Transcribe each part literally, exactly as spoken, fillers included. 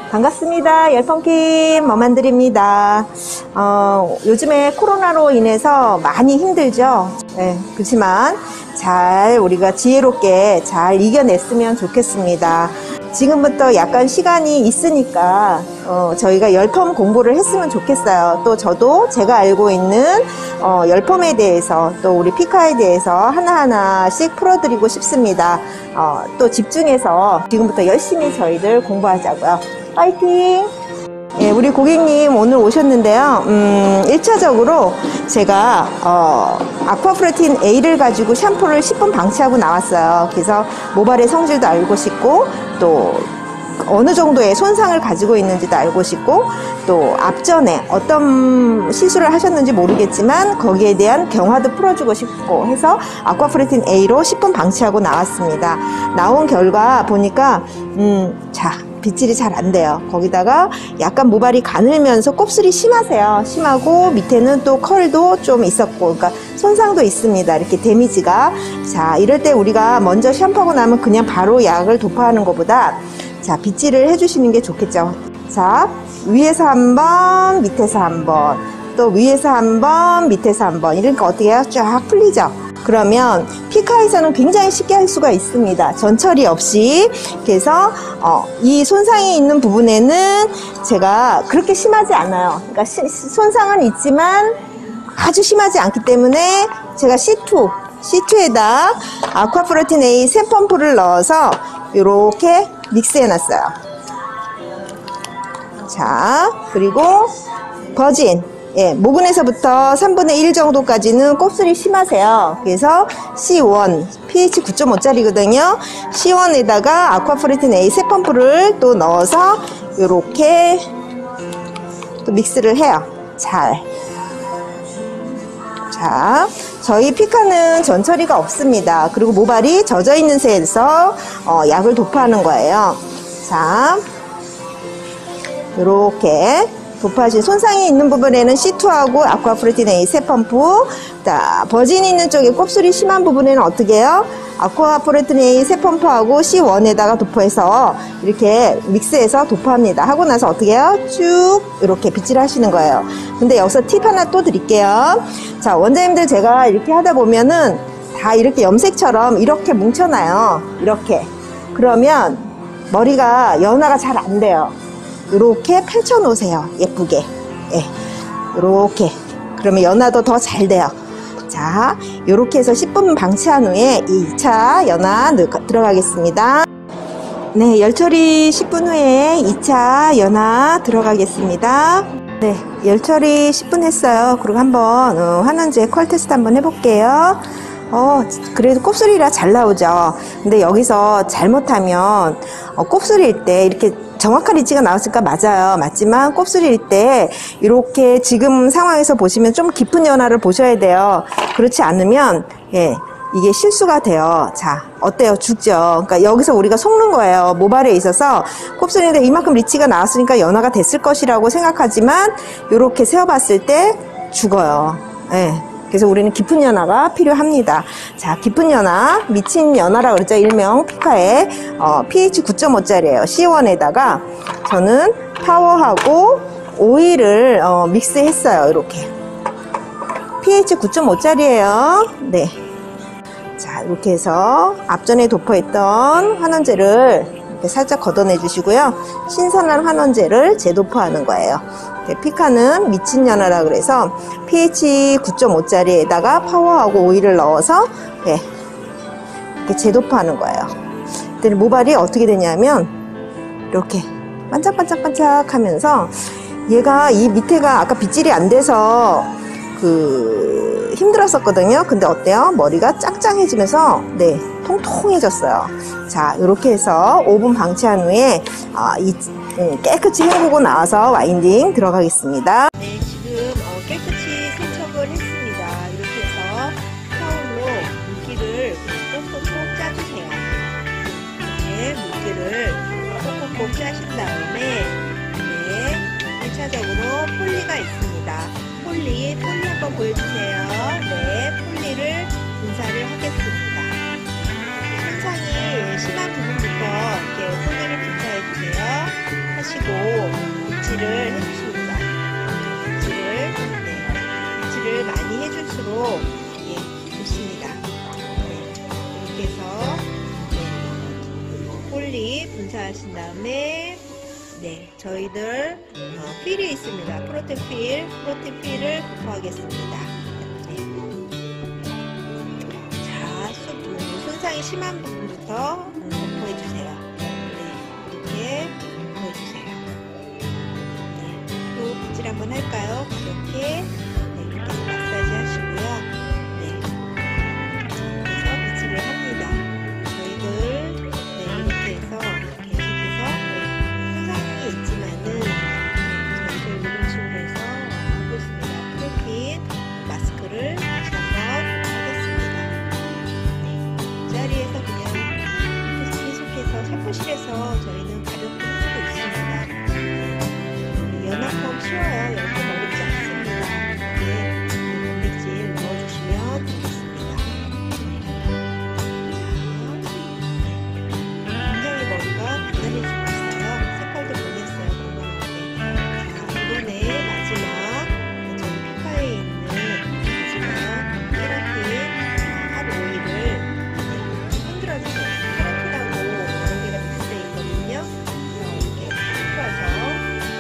반갑습니다. 열펑킴 머만들입니다. 어, 요즘에 코로나로 인해서 많이 힘들죠. 네, 그렇지만 잘 우리가 지혜롭게 잘 이겨냈으면 좋겠습니다. 지금부터 약간 시간이 있으니까 어, 저희가 열펌 공부를 했으면 좋겠어요. 또 저도 제가 알고 있는 어, 열펌에 대해서 또 우리 피카에 대해서 하나하나씩 풀어드리고 싶습니다. 어, 또 집중해서 지금부터 열심히 저희들 공부하자고요. 파이팅! 예, 우리 고객님 오늘 오셨는데요. 음, 일 차적으로 제가 어, 아쿠아프레틴 A를 가지고 샴푸를 십 분 방치하고 나왔어요. 그래서 모발의 성질도 알고 싶고 또 어느 정도의 손상을 가지고 있는지도 알고 싶고 또 앞전에 어떤 시술을 하셨는지 모르겠지만 거기에 대한 경화도 풀어주고 싶고 해서 아쿠아프레틴 A로 십 분 방치하고 나왔습니다. 나온 결과 보니까 음, 자 빗질이 잘 안 돼요. 거기다가 약간 모발이 가늘면서 곱슬이 심하세요. 심하고 밑에는 또 컬도 좀 있었고 그러니까 손상도 있습니다. 이렇게 데미지가. 자, 이럴 때 우리가 먼저 샴푸하고 나면 그냥 바로 약을 도포하는 것보다 자, 빗질을 해주시는 게 좋겠죠. 자, 위에서 한 번, 밑에서 한 번, 또 위에서 한 번, 밑에서 한 번. 이러니까 어떻게 해요? 쫙 풀리죠? 그러면 피카에서는 굉장히 쉽게 할 수가 있습니다. 전처리 없이. 그래서 어, 이 손상이 있는 부분에는 제가 그렇게 심하지 않아요. 그러니까 시, 손상은 있지만 아주 심하지 않기 때문에 제가 씨 투, 씨 투에다 아쿠아프레틴 A 세 펌프를 넣어서 이렇게 믹스해 놨어요. 자, 그리고 버진. 예, 모근에서부터 삼분의 일 정도까지는 곱슬이 심하세요. 그래서 씨 원, 피에이치 구 점 오짜리거든요. 씨 원에다가 아쿠아프레틴 A 세 펌프를 또 넣어서 이렇게 또 믹스를 해요. 잘. 자, 저희 피카는 전처리가 없습니다. 그리고 모발이 젖어 있는 새에서 어, 약을 도포하는 거예요. 자, 이렇게 도포하신 손상이 있는 부분에는 씨 투하고 아쿠아프레틴 A 세 펌프. 자, 버진이 있는 쪽에 곱슬이 심한 부분에는 어떻게 해요? 아쿠아프레틴 A 세 펌프하고 씨 원에다가 도포해서 이렇게 믹스해서 도포합니다. 하고 나서 어떻게 해요? 쭉 이렇게 빗질 하시는 거예요. 근데 여기서 팁 하나 또 드릴게요. 자, 원장님들 제가 이렇게 하다 보면은 다 이렇게 염색처럼 이렇게 뭉쳐놔요. 이렇게. 그러면 머리가 연화가 잘 안 돼요. 이렇게 펼쳐 놓으세요. 예쁘게. 예. 이렇게. 그러면 연화도 더 잘 돼요. 자, 이렇게 해서 십 분 방치한 후에 이 차 연화 들어가겠습니다. 네, 열처리 십 분 후에 이 차 연화 들어가겠습니다. 네, 열처리 십 분 했어요. 그리고 한번 어, 환원제 컬 테스트 한번 해볼게요. 어, 그래도 곱슬이라 잘 나오죠. 근데 여기서 잘못하면 어, 곱슬일 때 이렇게 정확한 리치가 나왔을까? 맞아요. 맞지만 곱슬일 때 이렇게 지금 상황에서 보시면 좀 깊은 연화를 보셔야 돼요. 그렇지 않으면 예, 이게 실수가 돼요. 자, 어때요? 죽죠. 그러니까 여기서 우리가 속는 거예요. 모발에 있어서 곱슬인데 이만큼 리치가 나왔으니까 연화가 됐을 것이라고 생각하지만 이렇게 세어봤을 때 죽어요. 예. 그래서 우리는 깊은 연화가 필요합니다. 자, 깊은 연화, 미친 연화라고 그랬죠. 일명 피카의 어, 피에이치 구 점 오짜리예요. 씨 원에다가 저는 파워하고 오일을 어, 믹스했어요. 이렇게. 피에이치 구 점 오짜리예요. 네. 자, 이렇게 해서 앞전에 도포했던 환원제를 이렇게 살짝 걷어내 주시고요. 신선한 환원제를 재도포하는 거예요. 피카는 미친 연화라 그래서 피에이치 구 점 오짜리에다가 파워하고 오일을 넣어서 네, 이렇게 재도포하는 거예요. 그때 모발이 어떻게 되냐면 이렇게 반짝반짝반짝 하면서 얘가 이 밑에가 아까 빗질이 안 돼서 그 힘들었었거든요. 근데 어때요? 머리가 짱짱해지면서 네, 통통해졌어요. 자, 이렇게 해서 오 분 방치한 후에 아, 이 음, 깨끗이 헹구고 나와서 와인딩 들어가겠습니다. 네, 지금 어, 깨끗이 세척을 했습니다. 이렇게 해서 타올로 물기를 꼭꼭꼭 짜주세요. 이렇게 물기를 꼭꼭꼭 짜신 다음에 네, 일 차적으로 폴리가 있습니다. 폴리, 폴리 한번 보여주세요. 네, 폴리를 분사를 하겠습니다. 손상이 심한 부분부터 이렇게 폴리를 분사해주세요. 하시고 빗질을 해주십니다. 빗질을, 네, 빗질을 많이 해줄수록 예, 좋습니다. 네, 이렇게 해서 네, 폴리 분사하신 다음에 네, 저희들 어, 필이 있습니다. 프로틴 필, 프로틴 필을 부포하겠습니다. 네. 자, 수, 손상이 심한 부분부터 부포해주세요. 네, 이렇게 부포해주세요. 네, 또 빗질 한번 할까요? 가볍게. 네, 이렇게 마사지 하시고요. 네, 그래서 빗질을 합니다. 저희들 네, 이렇게 해서 계속해서 손상이 있지만은 저희들 이런 식으로 해서 하고 있습니다. 프로틴 마스크를 다시 한번 하겠습니다. 네, 자리에서 그냥 계속해서 살포실에서 저희는 가볍게 해주고 있습니다. 네, 연합법 쉬워요. 연합법 어렵지 않습니다. 네, 단백질 넣어주시면 되겠습니다. 굉장히 머리가 단단해지고 있어요. 색깔도 변했어요. 건강하게. 자, 이번에 마지막 저희 피카에 있는 마지막 케라틴 핫 오일을 흔들어주세요. 케라틴하고 여러 개가 믹스되어 있거든요. 그래서 이렇게 풀어서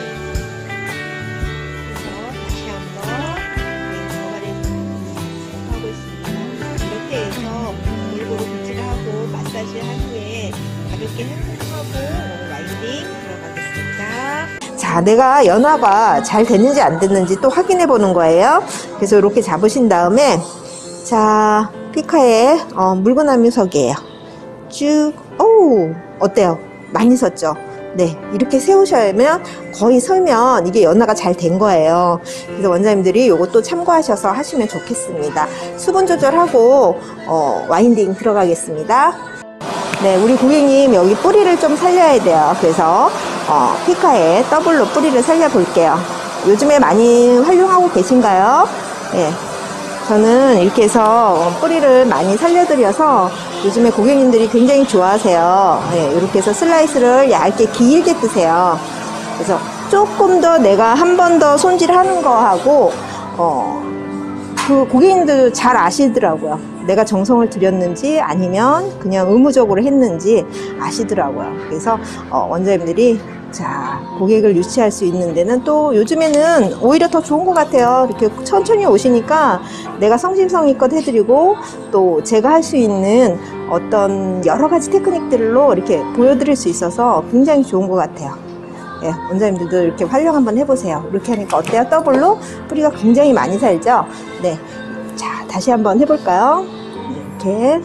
그래서 다시 한번 네, 저발에 하고 있습니다. 이렇게 해서 골고루 빗질을 하고 마사지 한 후에 가볍게 헹굼하고 와인딩 들어가겠습니다. 자, 내가 연화가 잘 됐는지 안 됐는지 또 확인해 보는 거예요. 그래서 이렇게 잡으신 다음에 자, 피카의 어, 물구나무석이에요. 쭉, 오, 어때요? 많이 섰죠? 네, 이렇게 세우셔야면 거의 설면 이게 연화가 잘 된 거예요. 그래서 원장님들이 이것도 참고하셔서 하시면 좋겠습니다. 수분 조절하고 어, 와인딩 들어가겠습니다. 네, 우리 고객님 여기 뿌리를 좀 살려야 돼요. 그래서 어, 피카에 더블로 뿌리를 살려 볼게요. 요즘에 많이 활용하고 계신가요? 네, 저는 이렇게 해서 뿌리를 많이 살려드려서 요즘에 고객님들이 굉장히 좋아하세요. 네, 이렇게 해서 슬라이스를 얇게 길게 뜨세요. 그래서 조금 더 내가 한 번 더 손질하는 거하고 어, 그 고객님들 잘 아시더라고요. 내가 정성을 들였는지 아니면 그냥 의무적으로 했는지 아시더라고요. 그래서 어, 원장님들이 자, 고객을 유치할 수 있는 데는 또 요즘에는 오히려 더 좋은 것 같아요. 이렇게 천천히 오시니까 내가 성심성의껏 해드리고 또 제가 할 수 있는 어떤 여러 가지 테크닉들로 이렇게 보여드릴 수 있어서 굉장히 좋은 것 같아요. 예, 원장님들도 이렇게 활용 한번 해보세요. 이렇게 하니까 어때요? 더블로 뿌리가 굉장히 많이 살죠? 네. 자, 다시 한번 해볼까요? 이렇게.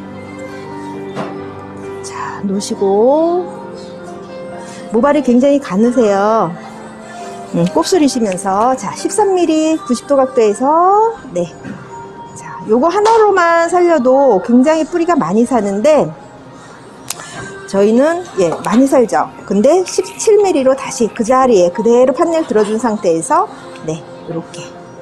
자, 놓으시고. 모발이 굉장히 가느세요. 음, 곱슬이시면서. 자, 십삼 밀리미터 구십 도 각도에서. 네. 자, 요거 하나로만 살려도 굉장히 뿌리가 많이 사는데, 저희는 예 많이 살죠. 근데 십칠 밀리미터로 다시 그 자리에 그대로 판넬 들어준 상태에서 네 이렇게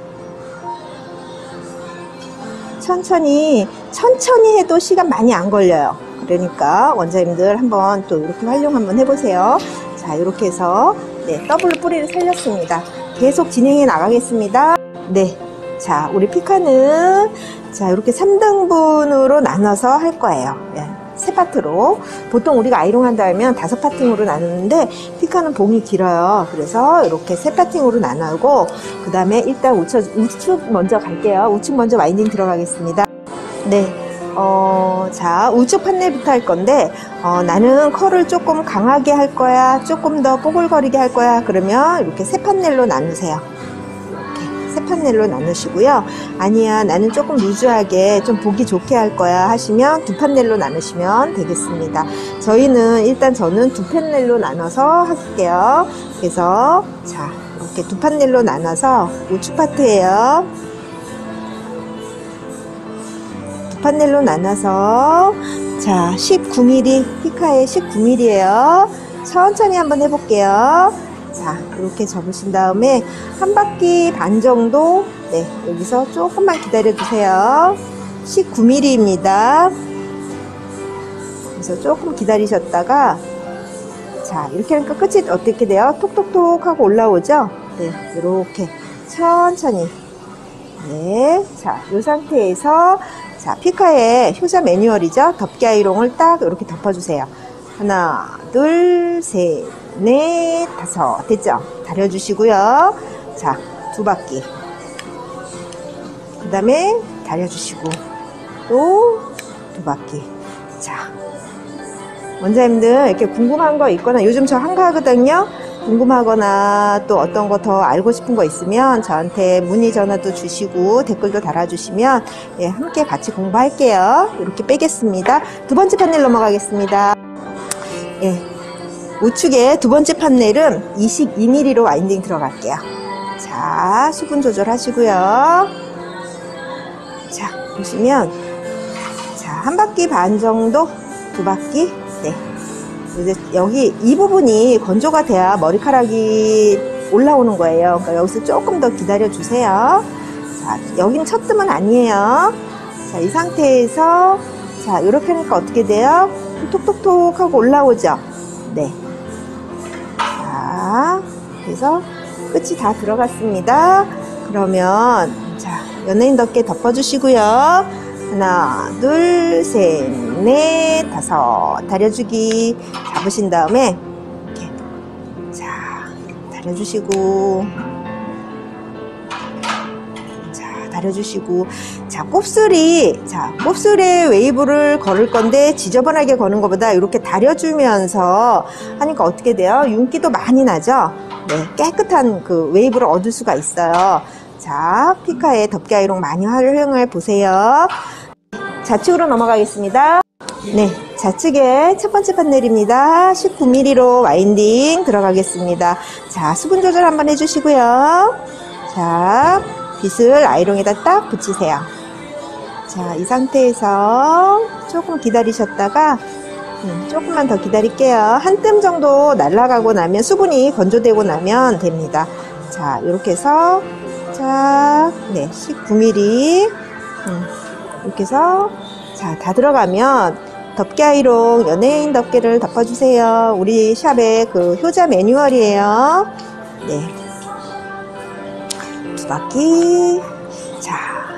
천천히 천천히 해도 시간 많이 안 걸려요. 그러니까 원장님들 한번 또 이렇게 활용 한번 해보세요. 자, 이렇게 해서 네 더블로 뿌리를 살렸습니다. 계속 진행해 나가겠습니다. 네, 자 우리 피카는 자 이렇게 삼 등분으로 나눠서 할 거예요. 예. 세 파트로. 보통 우리가 아이롱 한다 하면 다섯 파팅으로 나누는데 피카는 봉이 길어요. 그래서 이렇게 세 파팅으로 나누고 그 다음에 일단 우측, 우측 먼저 갈게요. 우측 먼저 와인딩 들어가겠습니다. 네, 어, 자 우측 판넬부터 할 건데 어, 나는 컬을 조금 강하게 할 거야, 조금 더 뽀글거리게 할 거야, 그러면 이렇게 세 판넬로 나누세요. 세 판넬로 나누시고요. 아니야 나는 조금 루즈하게 좀 보기 좋게 할 거야 하시면 두 판넬로 나누시면 되겠습니다. 저희는 일단 저는 두 판넬로 나눠서 할게요. 그래서 자 이렇게 두 판넬로 나눠서 우측 파트예요. 두 판넬로 나눠서 자 십구 밀리미터 피카의 십구 밀리미터예요. 천천히 한번 해볼게요. 자, 이렇게 접으신 다음에 한 바퀴 반 정도 네, 여기서 조금만 기다려 주세요. 십구 밀리미터입니다. 그래서 조금 기다리셨다가 자, 자, 이렇게 하니까 끝이 어떻게 돼요? 톡톡톡 하고 올라오죠? 네, 이렇게 천천히. 네, 자, 이 상태에서 자, 피카의 효자 매뉴얼이죠? 덮개 아이롱을 딱 이렇게 덮어주세요. 하나, 둘, 셋, 넷, 다섯. 됐죠? 다려주시고요. 자, 두 바퀴. 그 다음에 다려주시고 또 두 바퀴. 자, 원장님들 이렇게 궁금한 거 있거나 요즘 저 한가하거든요. 궁금하거나 또 어떤 거 더 알고 싶은 거 있으면 저한테 문의 전화도 주시고 댓글도 달아주시면 예, 함께 같이 공부할게요. 이렇게 빼겠습니다. 두 번째 판넬 넘어가겠습니다. 예, 우측에 두 번째 판넬은 이십이 밀리미터로 와인딩 들어갈게요. 자, 수분 조절하시고요. 자, 보시면 자, 한 바퀴 반 정도, 두 바퀴. 네. 이제 여기 이 부분이 건조가 돼야 머리카락이 올라오는 거예요. 그러니까 여기서 조금 더 기다려 주세요. 자, 여긴 첫 뜸은 아니에요. 자, 이 상태에서 자, 이렇게 하니까 어떻게 돼요? 톡톡톡 하고 올라오죠? 네. 자, 그래서 끝이 다 들어갔습니다. 그러면 자, 연예인 덮개 덮어주시고요. 하나, 둘, 셋, 넷, 다섯. 다려주기 잡으신 다음에 이렇게 자, 다려주시고 자, 다려주시고 자, 곱슬이 자, 곱슬에 웨이브를 걸을 건데 지저분하게 거는 것보다 이렇게 다려주면서 하니까 어떻게 돼요? 윤기도 많이 나죠? 네, 깨끗한 그 웨이브를 얻을 수가 있어요. 자, 피카의 덮개 아이롱 많이 활용해 보세요. 좌측으로 넘어가겠습니다. 네, 좌측에 첫 번째 판넬입니다. 십구 밀리미터로 와인딩 들어가겠습니다. 자, 수분 조절 한번 해주시고요. 자, 빗을 아이롱에다 딱 붙이세요. 자, 이 상태에서 조금 기다리셨다가 음, 조금만 더 기다릴게요. 한 뜸 정도 날아가고 나면 수분이 건조되고 나면 됩니다. 자, 이렇게 해서 자, 네, 십구 밀리미터 음, 이렇게 해서 자, 다 들어가면 덮개 아이롱 연예인 덮개를 덮어주세요. 우리 샵의 그 효자 매뉴얼이에요. 네, 두 바퀴. 자,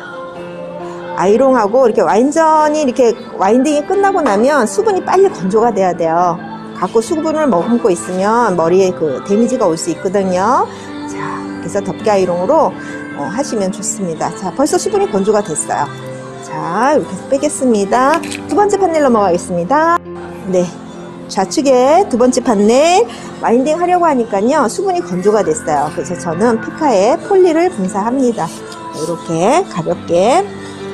아이롱하고 이렇게 완전히 이렇게 와인딩이 끝나고 나면 수분이 빨리 건조가 돼야 돼요. 갖고 수분을 머금고 있으면 머리에 그 데미지가 올 수 있거든요. 자, 그래서 덮개 아이롱으로 어, 하시면 좋습니다. 자, 벌써 수분이 건조가 됐어요. 자, 이렇게 해서 빼겠습니다. 두 번째 판넬 넘어가겠습니다. 네, 좌측에 두 번째 판넬 와인딩 하려고 하니까요 수분이 건조가 됐어요. 그래서 저는 피카에 폴리를 분사합니다. 이렇게 가볍게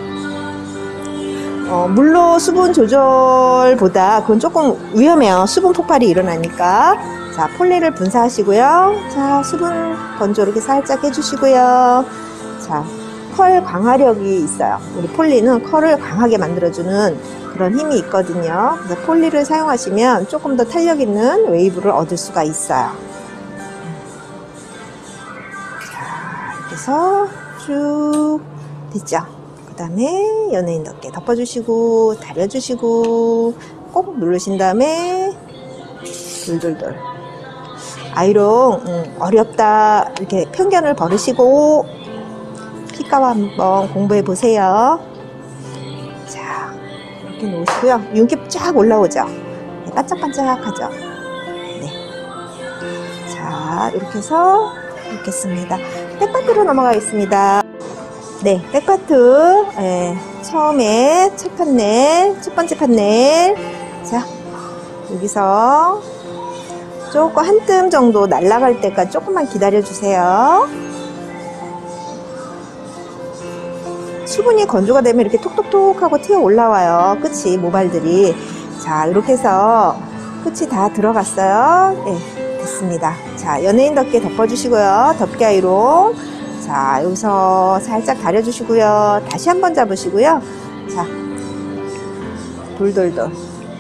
어, 물로 수분 조절보다 그건 조금 위험해요. 수분 폭발이 일어나니까. 자, 폴리를 분사하시고요. 자, 수분 건조 이렇게 살짝 해주시고요. 자, 컬 강화력이 있어요. 우리 폴리는 컬을 강하게 만들어주는 그런 힘이 있거든요. 그래서 폴리를 사용하시면 조금 더 탄력 있는 웨이브를 얻을 수가 있어요. 자, 이렇게 해서 쭉 됐죠? 그 다음에 연예인 덮개 덮어주시고 다려주시고 꼭 누르신 다음에 돌돌돌 아이롱 음, 어렵다 이렇게 편견을 버리시고 피카와 한번 공부해 보세요. 자, 이렇게 놓으시고요. 윤기 쫙 올라오죠? 네, 반짝반짝하죠? 네. 자, 이렇게 해서 놓겠습니다. 백파트로 넘어가겠습니다. 네, 백파트. 네, 처음에 첫 판넬, 첫 번째 판넬. 자, 여기서 조금 한 뜸 정도 날아갈 때까지 조금만 기다려 주세요. 수분이 건조가 되면 이렇게 톡톡톡 하고 튀어 올라와요. 끝이, 모발들이. 자, 이렇게 해서 끝이 다 들어갔어요. 네, 됐습니다. 자, 연예인 덮개 덮어주시고요. 덮개 아이롱. 자, 여기서 살짝 다려주시고요. 다시 한번 잡으시고요. 자, 돌돌돌.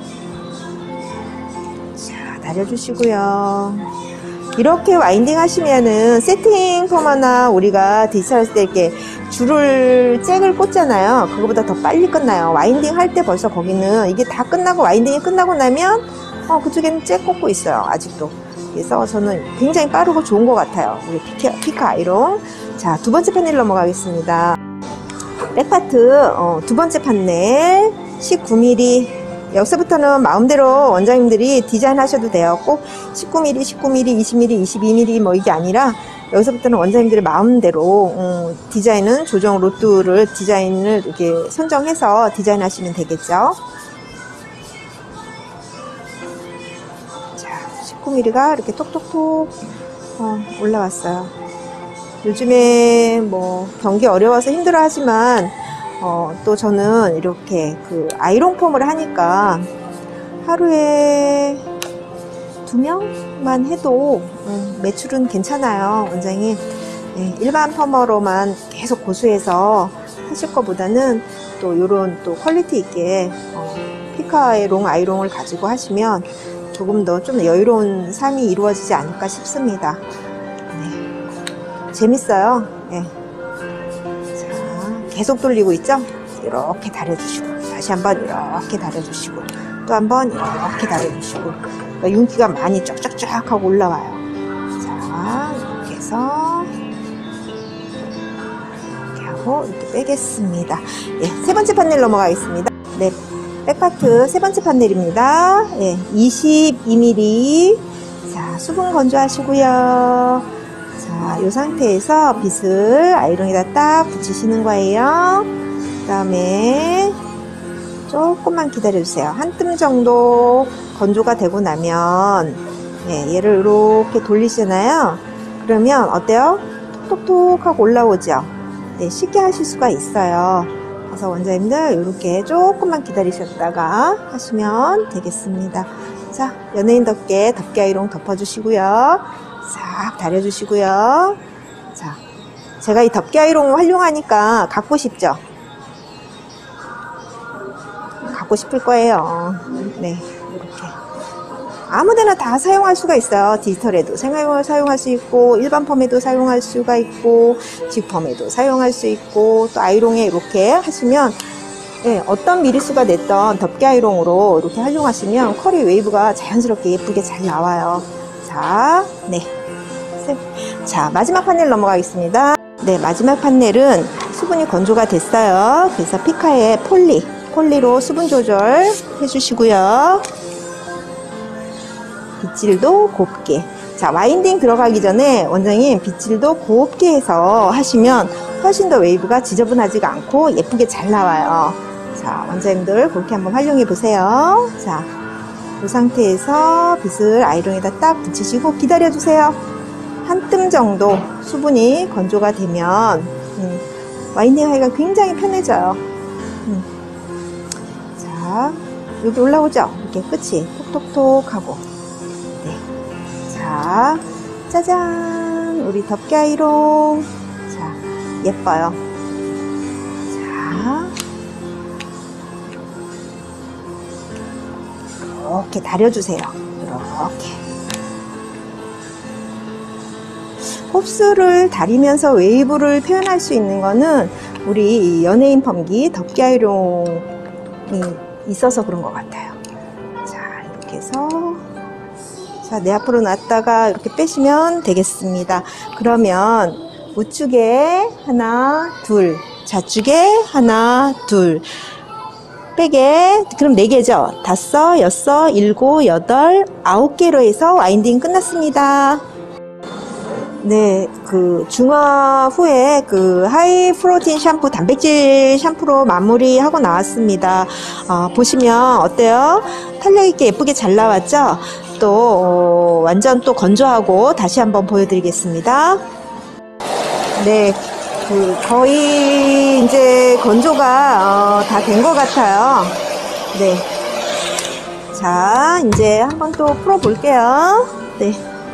자, 다려주시고요. 이렇게 와인딩 하시면은 세팅 펌이나 우리가 디지털 때 이렇게 줄을 잭을 꽂잖아요. 그거보다 더 빨리 끝나요. 와인딩 할 때 벌써 거기는 이게 다 끝나고 와인딩이 끝나고 나면 어, 그쪽에는 째 꽂고 있어요. 아직도. 그래서 저는 굉장히 빠르고 좋은 것 같아요. 우리 피카, 피카 아이롱. 자, 두 번째 판넬 넘어가겠습니다. 백파트 어, 두 번째 판넬 십구 밀리미터. 여기서부터는 마음대로 원장님들이 디자인 하셔도 돼요. 꼭 십구 밀리미터, 십구 밀리미터, 이십 밀리미터, 이십이 밀리미터 뭐 이게 아니라 여기서부터는 원장님들의 마음대로 음, 디자인은 조정 로트를 디자인을 이렇게 선정해서 디자인 하시면 되겠죠. 자, 십구 밀리미터가 이렇게 톡톡톡 어, 올라왔어요. 요즘에 뭐 경기 어려워서 힘들어 하지만 어, 또 저는 이렇게 그 아이롱 펌을 하니까 하루에 두 명만 해도 음, 매출은 괜찮아요. 원장님 네, 일반 펌어로만 계속 고수해서 하실 것보다는 또 요런 또 퀄리티 있게 어, 피카의 롱 아이롱을 가지고 하시면 조금 더 좀 여유로운 삶이 이루어지지 않을까 싶습니다. 네, 재밌어요. 네. 계속 돌리고 있죠? 이렇게 다려주시고 다시 한번 이렇게 다려주시고 또 한번 이렇게 다려주시고 그러니까 윤기가 많이 쫙쫙쫙 하고 올라와요. 자, 이렇게 해서 이렇게 하고 이렇게 빼겠습니다. 예, 세 번째 판넬 넘어가겠습니다. 네, 백파트 세 번째 판넬입니다. 예, 이십이 밀리미터. 자, 수분 건조하시고요. 자, 이 상태에서 빗을 아이롱에다 딱 붙이시는 거예요. 그 다음에 조금만 기다려주세요. 한 뜸 정도 건조가 되고 나면 네, 얘를 이렇게 돌리시잖아요. 그러면 어때요? 톡톡톡 하고 올라오죠? 네, 쉽게 하실 수가 있어요. 그래서 원장님들 이렇게 조금만 기다리셨다가 하시면 되겠습니다. 자, 연예인 덮개, 덮개 아이롱 덮어주시고요. 싹 다려주시고요. 자, 제가 이 덮개 아이롱을 활용하니까 갖고 싶죠? 갖고 싶을 거예요. 네, 이렇게 아무데나 다 사용할 수가 있어요. 디지털에도 사용할 수 있고 일반 펌에도 사용할 수가 있고 직펌에도 사용할 수 있고 또 아이롱에 이렇게 하시면 네, 어떤 미리수가 됐던 덮개 아이롱으로 이렇게 활용하시면 컬이 웨이브가 자연스럽게 예쁘게 잘 나와요. 자, 네. 자, 마지막 판넬 넘어가겠습니다. 네, 마지막 판넬은 수분이 건조가 됐어요. 그래서 피카의 폴리, 폴리로 수분 조절 해주시고요. 빗질도 곱게. 자, 와인딩 들어가기 전에 원장님 빗질도 곱게 해서 하시면 훨씬 더 웨이브가 지저분하지가 않고 예쁘게 잘 나와요. 자, 원장님들 그렇게 한번 활용해 보세요. 자, 이 상태에서 빗을 아이롱에다 딱 붙이시고 기다려주세요. 한 뜸 정도 수분이 건조가 되면 음, 와인딩 하기가 굉장히 편해져요. 음. 자, 여기 올라오죠? 이렇게 끝이 톡톡톡 하고 네. 자, 짜잔! 우리 덮개 아이롱. 자, 예뻐요. 자, 이렇게 다려주세요. 이렇게. 곱슬을 다리면서 웨이브를 표현할 수 있는 거는 우리 연예인 펌기 덮개 아이롱이 있어서 그런 것 같아요. 자, 이렇게 해서 자, 내 앞으로 놨다가 이렇게 빼시면 되겠습니다. 그러면 우측에 하나, 둘, 좌측에 하나, 둘, 빼게 그럼 네 개죠. 다섯, 여섯, 일곱, 여덟, 아홉 개로 해서 와인딩 끝났습니다. 네, 그 중화 후에 그 하이 프로틴 샴푸, 단백질 샴푸로 마무리하고 나왔습니다. 어, 보시면 어때요? 탄력 있게 예쁘게 잘 나왔죠? 또 어, 완전 또 건조하고 다시 한번 보여드리겠습니다. 네, 그 거의 이제 건조가 어, 다 된 것 같아요. 네, 자 이제 한번 또 풀어 볼게요. 네.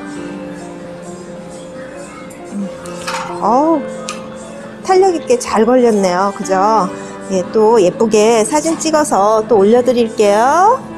어우, 탄력 있게 잘 걸렸네요. 그죠? 예, 또 예쁘게 사진 찍어서 또 올려드릴게요.